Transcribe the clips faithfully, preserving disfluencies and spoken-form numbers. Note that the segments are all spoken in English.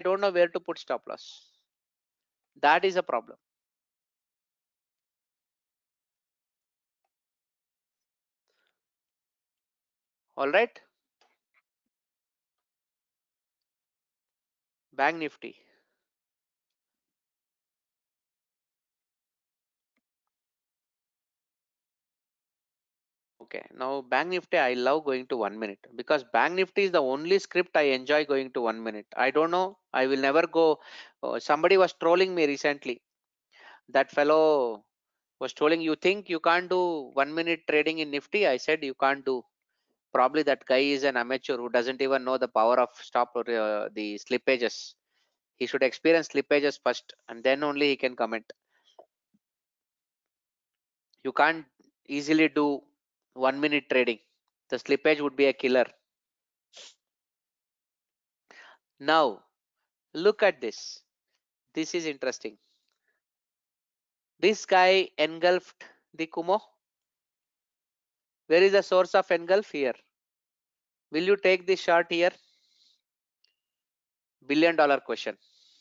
don't know where to put stop loss. That is a problem. All right. Bank Nifty. Okay, now Bank Nifty, I love going to one minute because Bank Nifty is the only script I enjoy going to one minute. I don't know, I will never go. Uh, somebody was trolling me recently. That fellow was trolling, you think you can't do one minute trading in Nifty? I said, you can't do. Probably that guy is an amateur who doesn't even know the power of stop or uh, the slippages. He should experience slippages first and then only he can comment. You can't easily do one minute trading. The slippage would be a killer. Now, look at this. This is interesting. This guy engulfed the Kumo. Where is the source of engulf? Here. Will you take this short here? Billion dollar question.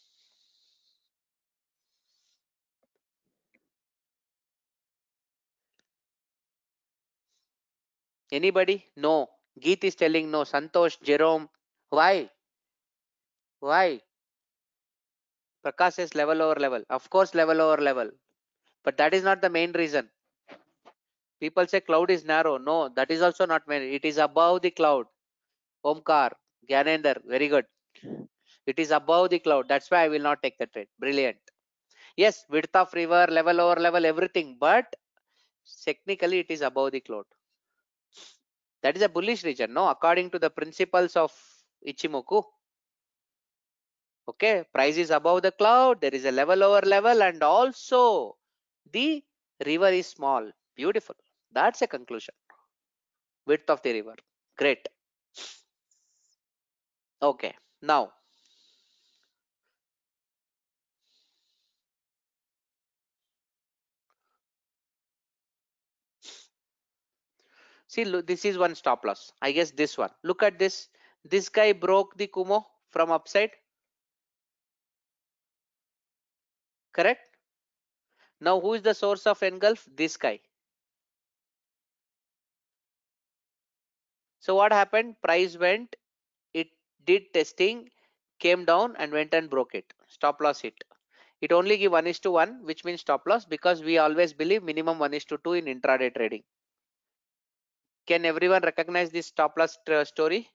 Anybody? No. Geet is telling no. Santosh, Jerome. Why? Why? Prakash says level over level. Of course, level over level. But that is not the main reason. People say cloud is narrow. No, that is also not main. It is above the cloud. Omkar, Gyanender, very good. It is above the cloud. That's why I will not take the trade. Brilliant. Yes, width of river, level over level, everything. But technically, it is above the cloud. That is a bullish region, no? According to the principles of Ichimoku. Okay, price is above the cloud. There is a level over level, and also the river is small. Beautiful. That's a conclusion. Width of the river. Great. Okay, now see, look, this is one stop loss. I guess this one. Look at this. This guy broke the Kumo from upside. Correct? Now, who is the source of engulf? This guy. So what happened? Price went, it did testing, came down and went and broke it. Stop loss hit. It only give one is to one, which means stop loss, because we always believe minimum one is to two in intraday trading. Can everyone recognize this stop loss story?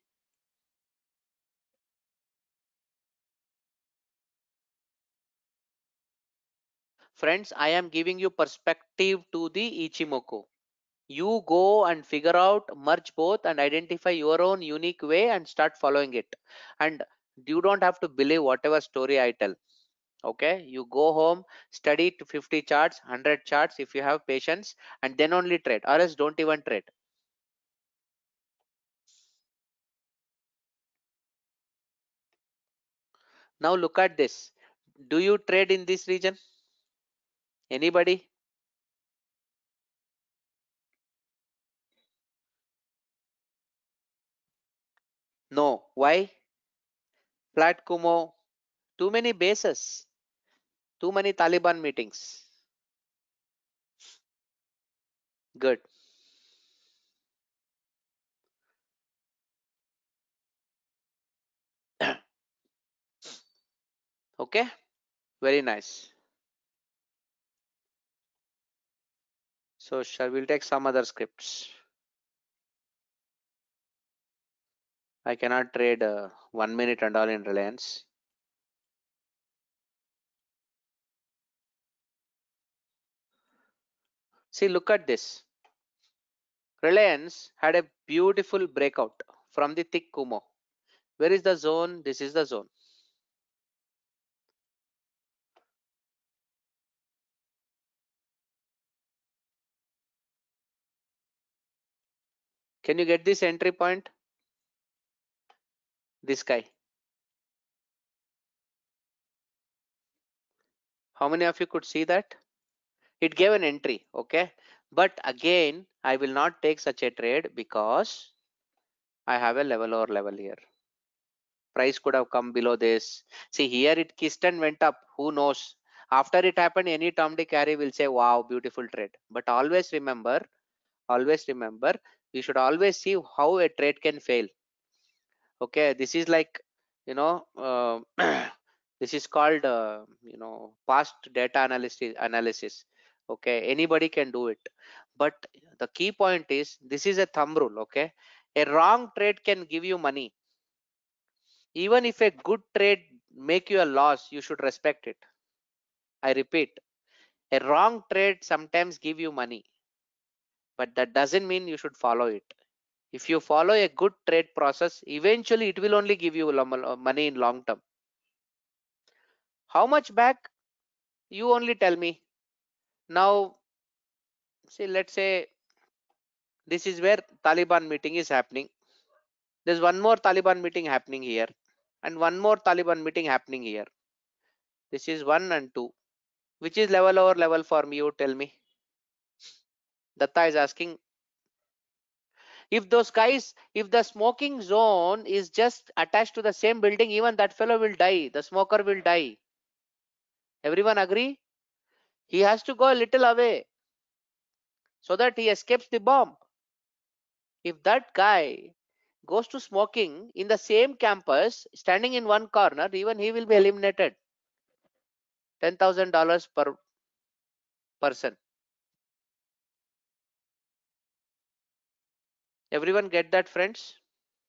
Friends, I am giving you perspective to the Ichimoku. You go and figure out, merge both and identify your own unique way and start following it. And you don't have to believe whatever story I tell. Okay, you go home, study to fifty charts, one hundred charts if you have patience, and then only trade, or else don't even trade. Now look at this. Do you trade in this region? Anybody? No. Why? Flat Kumo, too many bases, too many Taliban meetings. Good. Okay, very nice. So shall we take some other scripts? I cannot trade uh, one minute and all in Reliance. See, look at this. Reliance had a beautiful breakout from the thick Kumo. Where is the zone? This is the zone. Can you get this entry point? This guy. How many of you could see that? It gave an entry, okay? But again, I will not take such a trade because I have a level over level here. Price could have come below this. See, here it kissed and went up. Who knows? After it happened, any Tom Dick Harry will say, wow, beautiful trade. But always remember, always remember, you should always see how a trade can fail. Okay, this is like, you know, uh, this is called, uh, you know, past data analysis analysis. Okay, anybody can do it. But the key point is, this is a thumb rule. Okay, a wrong trade can give you money. Even if a good trade make you a loss, you should respect it. I repeat, a wrong trade sometimes give you money, but that doesn't mean you should follow it. If you follow a good trade process, eventually it will only give you money in long term. How much back? You only tell me. Now, see, let's say this is where Taliban meeting is happening. There's one more Taliban meeting happening here, and one more Taliban meeting happening here. This is one and two. Which is level over level for me? You tell me. Datta is asking. If those guys, if the smoking zone is just attached to the same building, even that fellow will die. The smoker will die. Everyone agree? He has to go a little away so that he escapes the bomb. If that guy goes to smoking in the same campus, standing in one corner, even he will be eliminated. ten thousand dollars per person. Everyone get that, friends?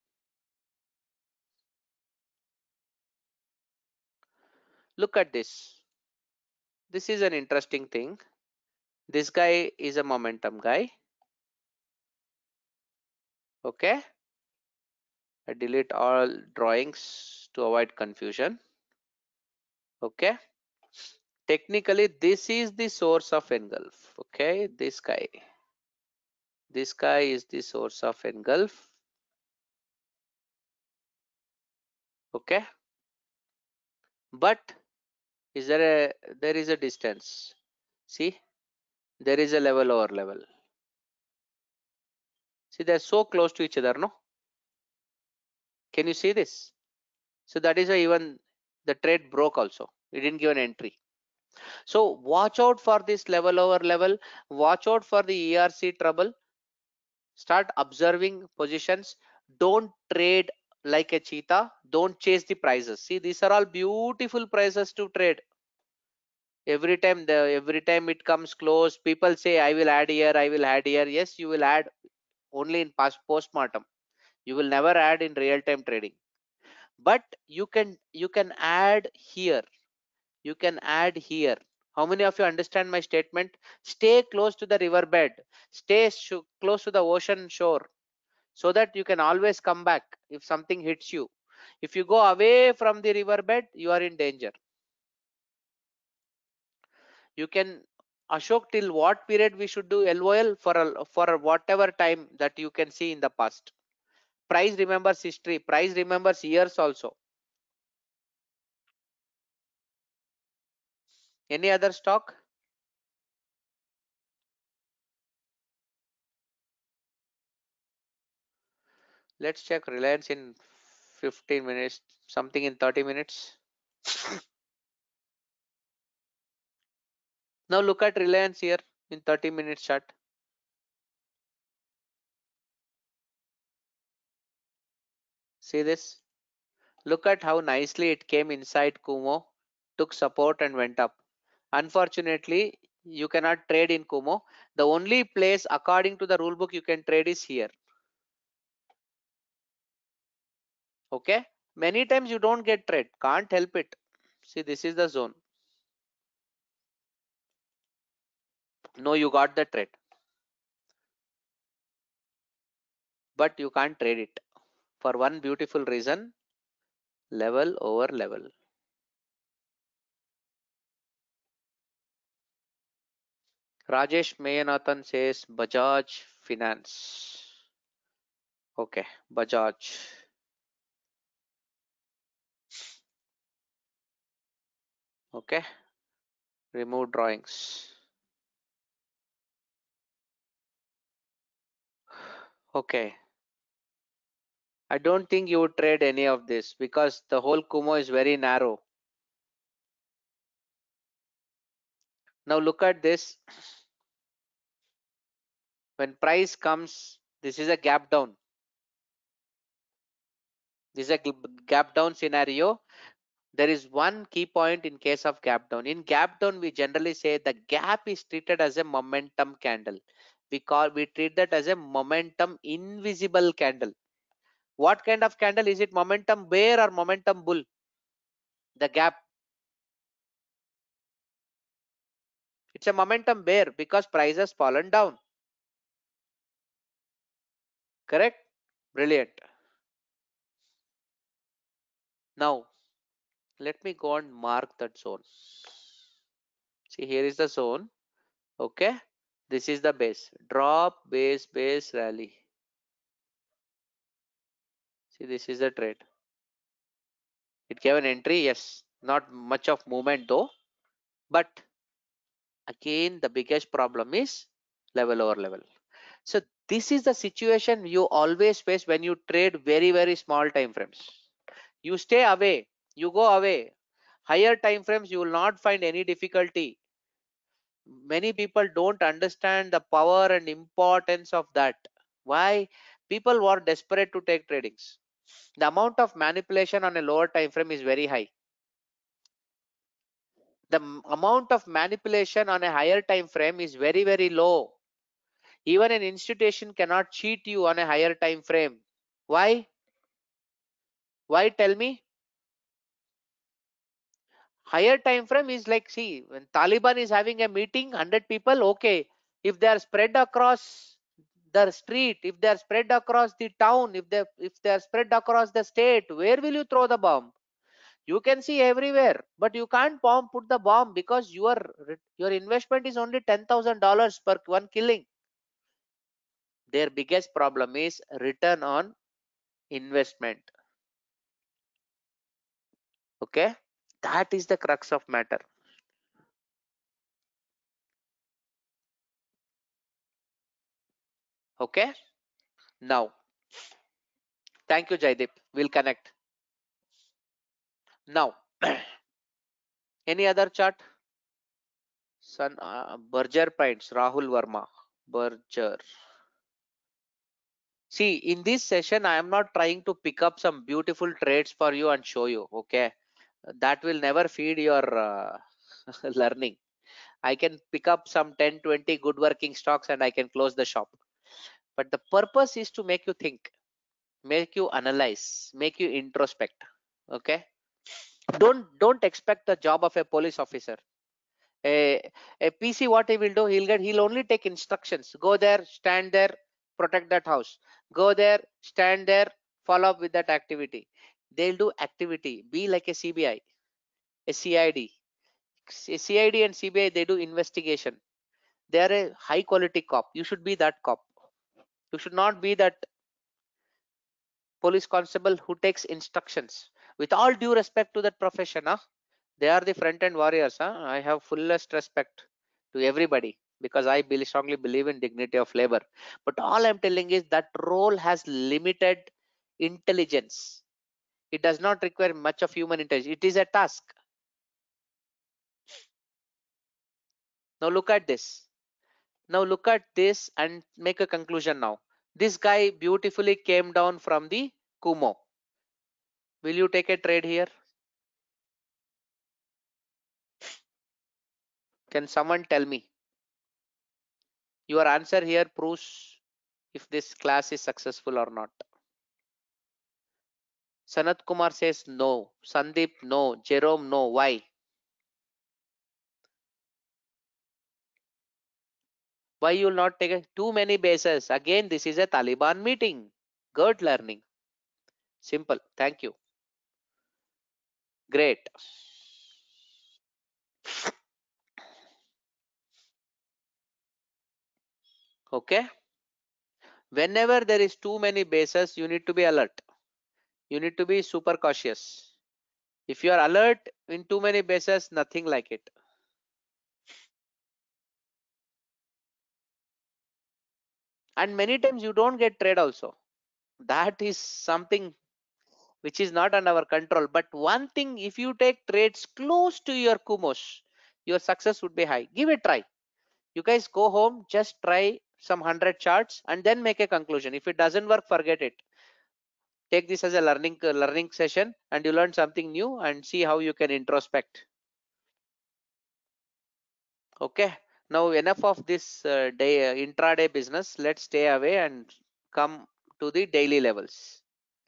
Look at this. This is an interesting thing. This guy is a momentum guy. Okay. I delete all drawings to avoid confusion. Okay. Technically, this is the source of engulf. Okay. This guy. This guy is the source of engulf. Okay. But is there a, there is a distance. See, there is a level over level. See, they're so close to each other, no? Can you see this? So that is why even the trade broke also. We didn't give an entry. So watch out for this level over level. Watch out for the E R C trouble. Start observing positions. Don't trade like a cheetah. Don't chase the prices. See, these are all beautiful prices to trade. Every time the every time it comes close, people say, I will add here, I will add here. Yes, you will add only in past postmortem. You will never add in real time trading. But you can you can add here. You can add here. How many of you understand my statement? Stay close to the riverbed. Stay close to the ocean shore, so that you can always come back if something hits you. If you go away from the riverbed, you are in danger. You can, Ashok, till what period we should do L O L? For a, for whatever time that you can see in the past. Price remembers history. Price remembers years also. Any other stock? Let's check Reliance in fifteen minutes, something in thirty minutes. Now look at Reliance here in thirty minutes chart. See this? Look at how nicely it came inside Kumo, took support and went up. Unfortunately, you cannot trade in Kumo. The only place according to the rule book you can trade is here. Okay, many times you don't get trade, can't help it. See, this is the zone. No, you got the trade, but you can't trade it for one beautiful reason: level over level. Rajesh Mayanathan says Bajaj Finance. Okay, Bajaj. Okay, remove drawings. Okay, I don't think you would trade any of this because the whole Kumo is very narrow. Now look at this. When price comes, this is a gap down. This is a gap down scenario. There is one key point in case of gap down. In gap down, we generally say the gap is treated as a momentum candle. We call we treat that as a momentum invisible candle. What kind of candle is it? Momentum bear or momentum bull? The gap. It's a momentum bear because price has fallen down. Correct? Brilliant. Now, let me go and mark that zone. See, here is the zone. Okay. This is the base. Drop, base, base, rally. See, this is the trade. It gave an entry. Yes. Not much of movement though. But again, the biggest problem is level over level. So this is the situation you always face when you trade very, very small time frames. You stay away. You go away. Higher time frames, you will not find any difficulty. Many people don't understand the power and importance of that. Why? People were desperate to take tradings. The amount of manipulation on a lower time frame is very high. The amount of manipulation on a higher time frame is very, very low. Even an institution cannot cheat you on a higher time frame. Why? Why? Tell me. Higher time frame is like, see, when Taliban is having a meeting, one hundred people, okay. If they are spread across the street, if they are spread across the town, if they if they are spread across the state, where will you throw the bomb? You can see everywhere, but you can't bomb put the bomb because your your investment is only ten thousand dollars per one killing. Their biggest problem is return on investment. Okay, that is the crux of matter. Okay, now thank you, Jaideep. We'll connect now. Any other chart? Sun uh, Berger Paints, Rahul Verma. Berger. See, in this session, I am not trying to pick up some beautiful trades for you and show you. Okay, that will never feed your uh, learning. I can pick up some ten, twenty good working stocks and I can close the shop. But the purpose is to make you think, make you analyze, make you introspect. Okay. Don't don't expect the job of a police officer. A, a P C, what he will do, he'll get he'll only take instructions. Go there, stand there, protect that house. Go there, stand there, follow up with that activity. They'll do activity. Be like a C B I, a C I D. C I D and C B I, they do investigation. They are a high quality cop. You should be that cop. You should not be that police constable who takes instructions. With all due respect to that profession, huh? They are the front end warriors. Huh? I have fullest respect to everybody because I believe, strongly believe in dignity of labor. But all I'm telling is that role has limited intelligence. It does not require much of human intelligence. It is a task. Now look at this. Now look at this and make a conclusion now. This guy beautifully came down from the Kumo. Will you take a trade here? Can someone tell me? Your answer here proves if this class is successful or not. Sanat Kumar says no. Sandeep, no. Jerome, no. Why? Why you will not take a, too many bases? Again, this is a Taliban meeting. Good learning. Simple. Thank you. Great. Okay. Whenever there is too many bases, you need to be alert. You need to be super cautious. If you are alert in too many bases, nothing like it. And many times you don't get trade also. That is something which is not under our control. But one thing, if you take trades close to your Kumos, your success would be high. Give it a try. You guys go home, just try some one hundred charts and then make a conclusion. If it doesn't work, forget it. Take this as a learning uh, learning session, and you learn something new and see how you can introspect. Okay, now enough of this uh, day uh, intraday business. Let's stay away and come to the daily levels.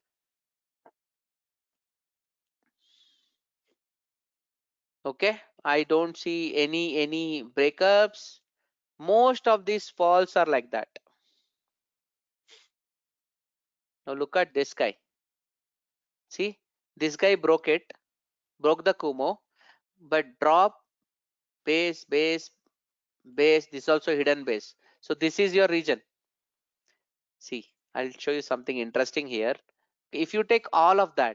Okay, I don't see any any breakups. Most of these falls are like that. Now look at this guy. See, this guy broke it, broke the Kumo, but drop, base, base, base. This is also hidden base. So this is your region. See, I'll show you something interesting here. If you take all of that,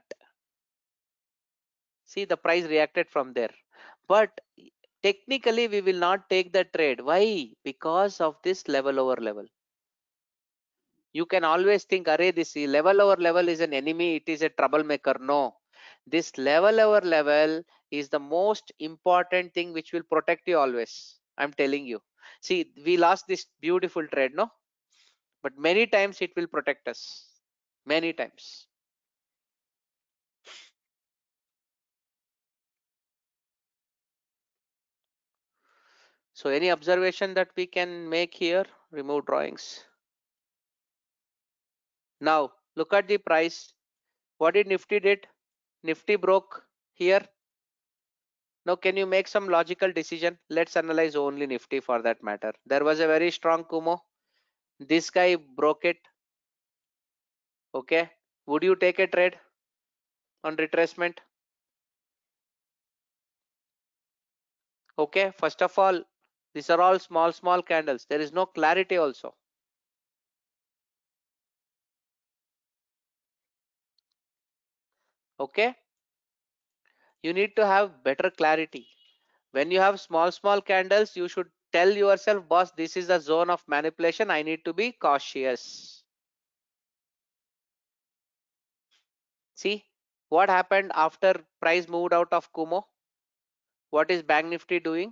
see the price reacted from there. But technically, we will not take the trade. Why? Because of this level over level. You can always think, array, this level over level is an enemy, it is a troublemaker. No, this level over level is the most important thing which will protect you always. I'm telling you. See, we lost this beautiful trade, no? But many times it will protect us. Many times. So any observation that we can make here? Remove drawings. Now look at the price. What did Nifty did? Nifty broke here. Now can you make some logical decision? Let's analyze only Nifty for that matter. There was a very strong Kumo. This guy broke it. Okay. Would you take a trade on retracement? Okay. First of all, these are all small, small candles. There is no clarity also. Okay. You need to have better clarity. When you have small, small candles, you should tell yourself, boss, this is the zone of manipulation. I need to be cautious. See what happened after price moved out of Kumo? What is Bank Nifty doing?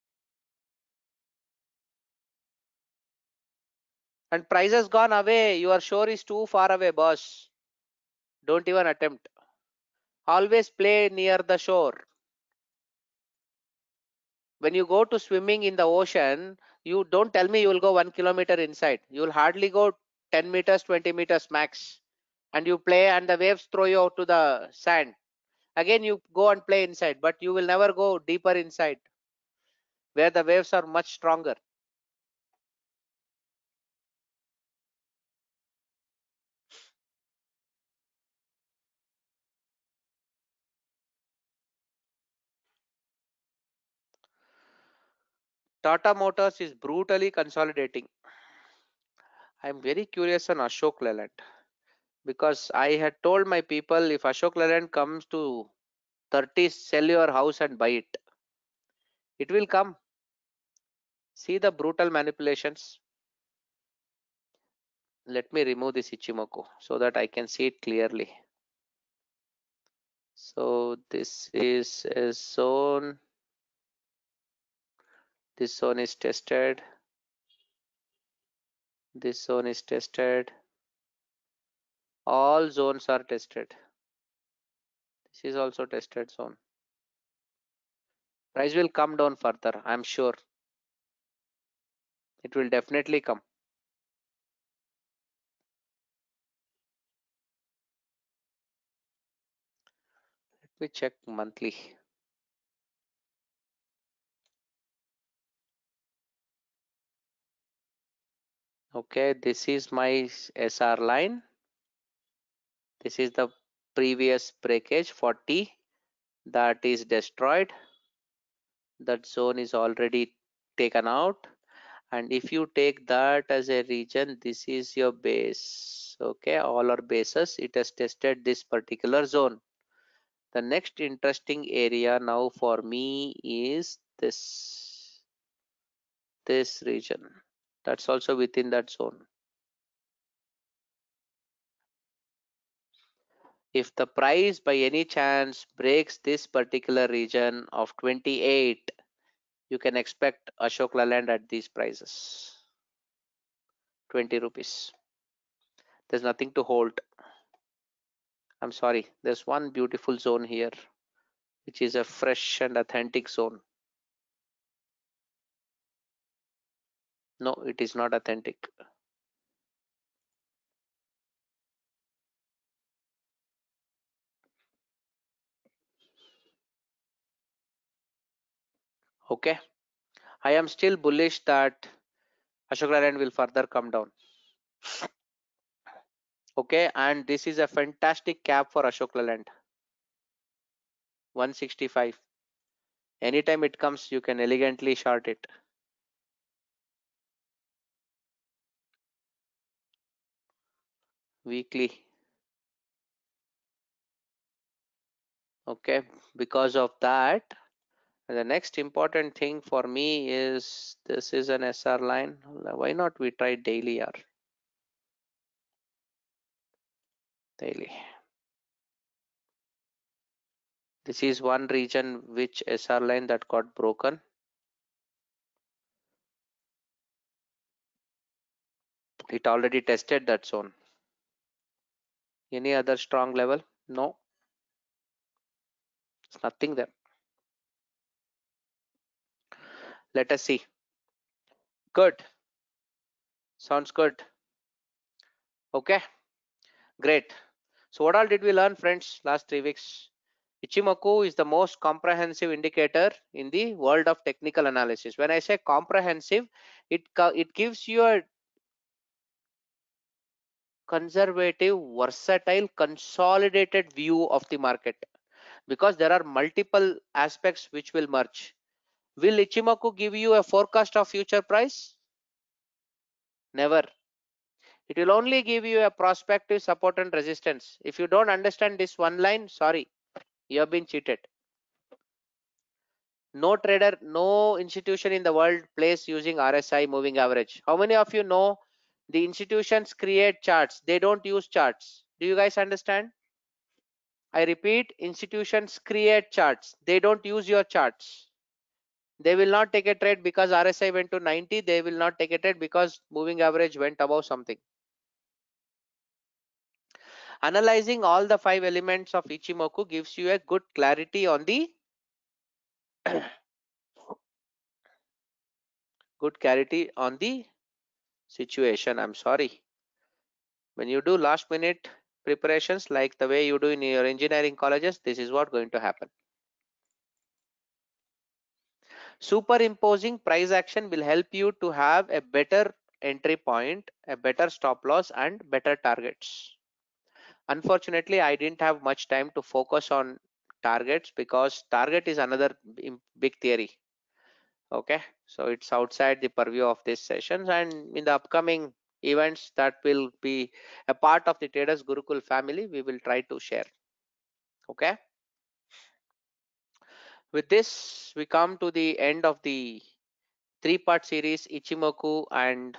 And price has gone away. Your shore is too far away, boss. Don't even attempt. Always play near the shore. When you go to swimming in the ocean, you don't tell me you will go one kilometer inside. You will hardly go ten meters, twenty meters max. And you play and the waves throw you out to the sand. Again, you go and play inside, but you will never go deeper inside where the waves are much stronger. Tata Motors is brutally consolidating. I'm very curious on Ashok Leyland because I had told my people if Ashok Leyland comes to thirty, sell your house and buy it. It will come. See the brutal manipulations. Let me remove this Ichimoku so that I can see it clearly. So this is a zone. This zone is tested. This zone is tested. All zones are tested. This is also tested zone. Price will come down further, I'm sure. It will definitely come. Let me check monthly. Okay, this is my S R line. This is the previous breakage forty that is destroyed. That zone is already taken out. And if you take that as a region, this is your base. Okay, all our bases, it has tested this particular zone. The next interesting area now for me is this this region. That's also within that zone. If the price by any chance breaks this particular region of twenty-eight, you can expect Ashok Leyland at these prices. twenty rupees. There's nothing to hold. I'm sorry. There's one beautiful zone here, which is a fresh and authentic zone. No, it is not authentic. Okay. I am still bullish that Ashok Leyland will further come down. Okay. And this is a fantastic cap for Ashok Leyland. one sixty-five. Anytime it comes, you can elegantly short it. Weekly. Okay. Because of that, the next important thing for me is this is an S R line. Why not we try daily R? Daily. This is one region which S R line that got broken. It already tested that zone. Any other strong level? No. There's nothing there. Let us see. Good. Sounds good. Okay. Great. So what all did we learn, friends, last three weeks? Ichimoku is the most comprehensive indicator in the world of technical analysis. When I say comprehensive, it, it gives you a conservative, versatile, consolidated view of the market, because there are multiple aspects which will merge. Will Ichimoku give you a forecast of future price? Never. It will only give you a prospective support and resistance. If you don't understand this one line, sorry, you have been cheated. No trader, no institution in the world plays using R S I moving average. How many of you know the institutions create charts? They don't use charts. Do you guys understand? I repeat, institutions create charts. They don't use your charts. They will not take a trade because R S I went to ninety. They will not take a trade because moving average went above something. Analyzing all the five elements of Ichimoku gives you a good clarity on the good clarity on the situation. I'm sorry. When you do last minute preparations like the way you do in your engineering colleges, this is what going to happen. Superimposing price action will help you to have a better entry point, a better stop loss, and better targets. Unfortunately, I didn't have much time to focus on targets because target is another big theory. Okay, so it's outside the purview of this session, and in the upcoming events that will be a part of the Traders Gurukul family, we will try to share. Okay, with this we come to the end of the three part series Ichimoku and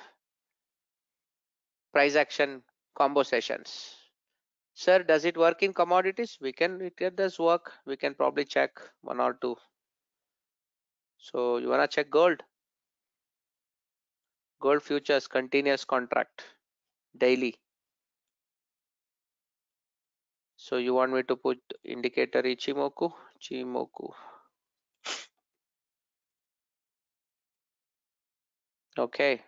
price action combo sessions. Sir, does it work in commodities? We can, it does work. We can probably check one or two. So you wanna check gold? Gold futures continuous contract daily. So you want me to put indicator Ichimoku? Ichimoku. Okay.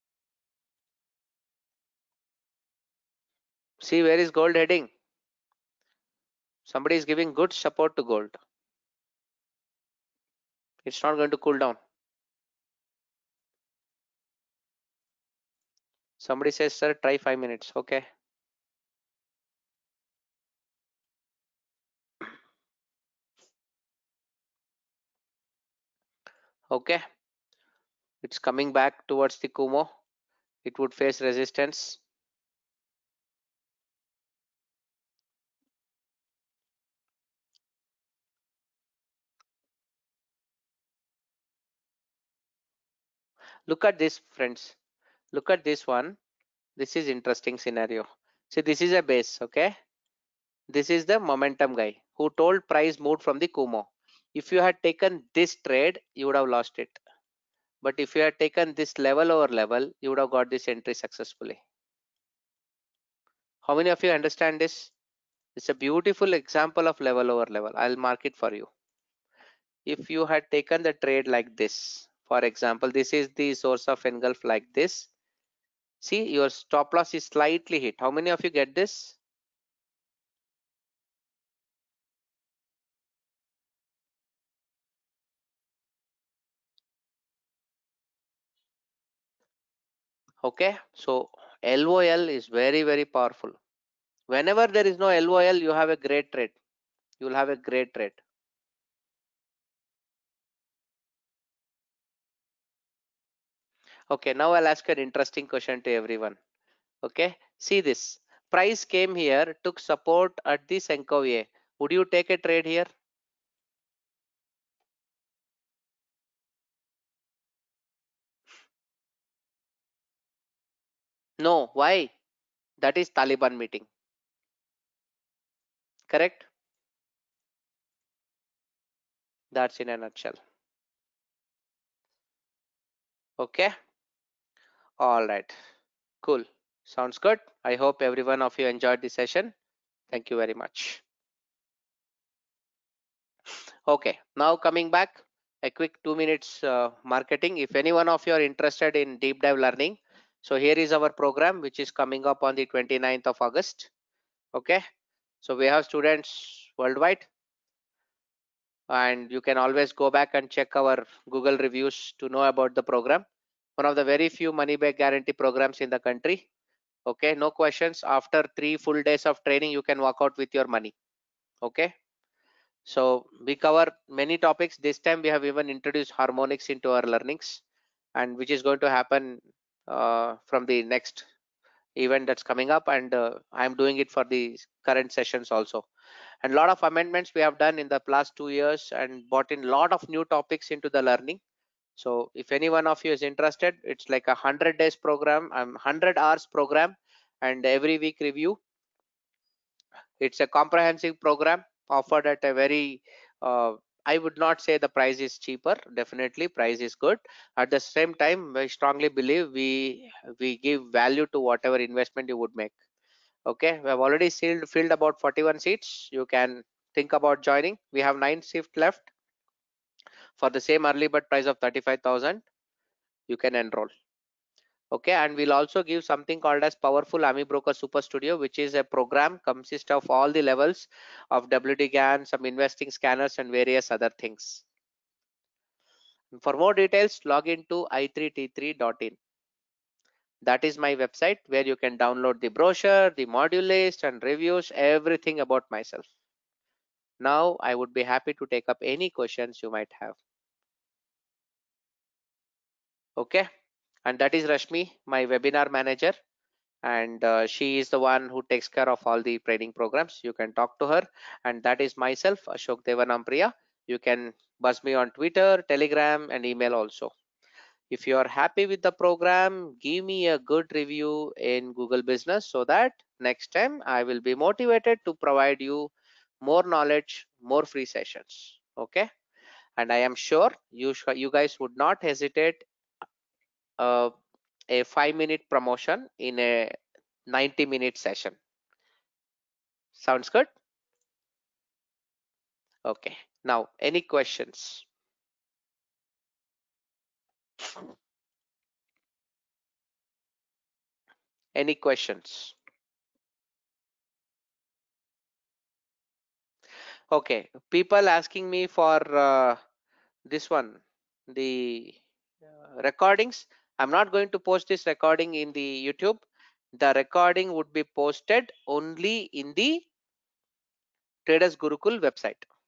See, where is gold heading? Somebody is giving good support to gold. It's not going to cool down. Somebody says, sir, try five minutes. Okay. Okay. It's coming back towards the Kumo. It would face resistance. Look at this, friends. Look at this one. This is interesting scenario. See, this is a base. Okay. This is the momentum guy who told price moved from the Kumo. If you had taken this trade, you would have lost it. But if you had taken this level over level, you would have got this entry successfully. How many of you understand this? It's a beautiful example of level over level. I'll mark it for you. If you had taken the trade like this, for example, this is the source of engulf like this. See, your stop loss is slightly hit. How many of you get this? Okay, so L O L is very, very powerful. Whenever there is no L O L, you have a great trade. You will have a great trade. Okay, now I'll ask an interesting question to everyone. Okay, see this. Price came here, took support at the Senko V A. Would you take a trade here? No. Why? That is Taliban meeting. Correct? That's in a nutshell. Okay. All right. Cool. Sounds good. I hope every one of you enjoyed the session. Thank you very much. Okay. Now coming back, a quick two minutes uh, marketing. If any one of you are interested in deep dive learning, so here is our program which is coming up on the twenty-ninth of August. Okay. So we have students worldwide, and you can always go back and check our Google reviews to know about the program. One of the very few money back guarantee programs in the country. Okay, no questions. After three full days of training, you can walk out with your money. Okay, so we cover many topics. This time we have even introduced harmonics into our learnings, and which is going to happen uh, from the next event that's coming up, and uh, I'm doing it for the current sessions also. And a lot of amendments we have done in the last two years and brought in a lot of new topics into the learning. So if any one of you is interested, it's like a hundred days program, um, hundred hours program, and every week review. It's a comprehensive program offered at a very, uh, I would not say the price is cheaper. Definitely, price is good. At the same time, I strongly believe we we give value to whatever investment you would make. Okay, we have already sealed filled about forty-one seats. You can think about joining. We have nine seats left for the same early bird price of thirty-five thousand. You can enroll. Okay, and we'll also give something called as Powerful Ami Broker Super Studio, which is a program consist of all the levels of W D G A N, some investing scanners, and various other things. For more details, log into i three t three dot in. That is my website where you can download the brochure, the module list, and reviews, everything about myself. Now, I would be happy to take up any questions you might have. Okay, and that is Rashmi, my webinar manager, and uh, she is the one who takes care of all the training programs. You can talk to her, and that is myself, Ashok Devanampriya. You can buzz me on Twitter, Telegram, and email also. If you are happy with the program, give me a good review in Google Business so that next time I will be motivated to provide you more knowledge, more free sessions. Okay, and I am sure you you guys would not hesitate uh, a five minute promotion in a ninety minute session. Sounds good? Okay. Now, any questions? Any questions? Okay. People asking me for uh, this one, the uh, recordings. I'm not going to post this recording in the YouTube. The recording would be posted only in the Traders Gurukul website.